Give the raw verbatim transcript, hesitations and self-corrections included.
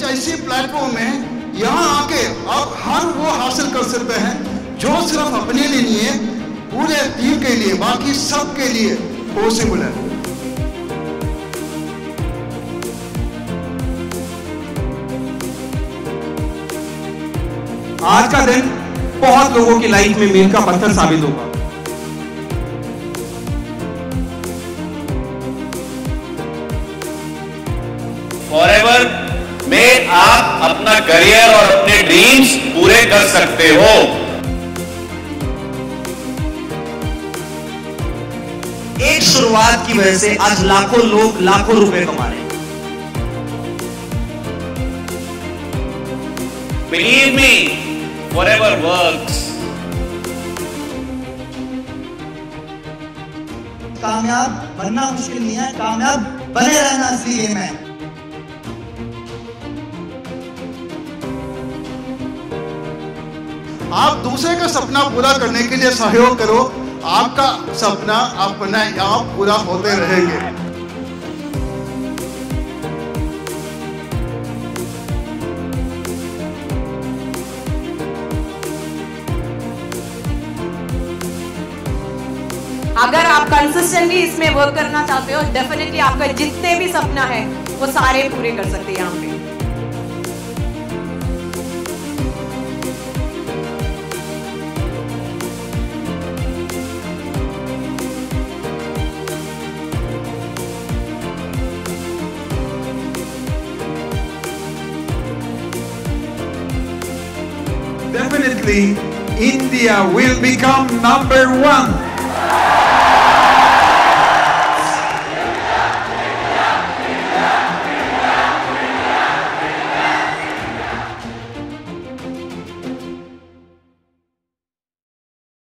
ऐसी प्लेटफॉर्म है, यहाँ आके आप हर वो हासिल कर सकते हैं जो सिर्फ अपने लिए नहीं है, पूरे टीम के लिए, बाकी सब के लिए पॉसिबल है। आज का दिन बहुत लोगों की लाइफ में मील का पत्थर साबित होगा। फॉरएवर में आप अपना करियर और अपने ड्रीम्स पूरे कर सकते हो। एक शुरुआत की वजह से आज लाखों लोग लाखों रुपए कमा रहे हैं। Believe me, forever works. कामयाब बनना मुश्किल नहीं है, कामयाब बने रहना असली गेम है। आप दूसरे का सपना पूरा करने के लिए सहयोग करो, आपका सपना अपने आप पूरा होते रहेंगे। अगर आप कंसिस्टेंटली इसमें वर्क करना चाहते हो, डेफिनेटली आपका जितने भी सपना है वो सारे पूरे कर सकते हैं यहाँ पे। Definitely, India will become number one.